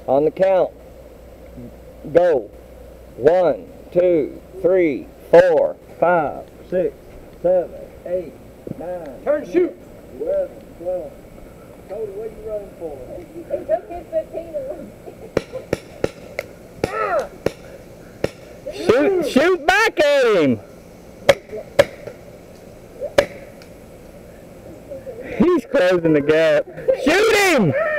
On the count. Go. 1, 2, 3, 4, 5, 6, 7, 8, 9. Turn, shoot. 11, 12. Cody, what are you running for? He took his 15 Shoot, shoot back at him. He's closing the gap. Shoot him!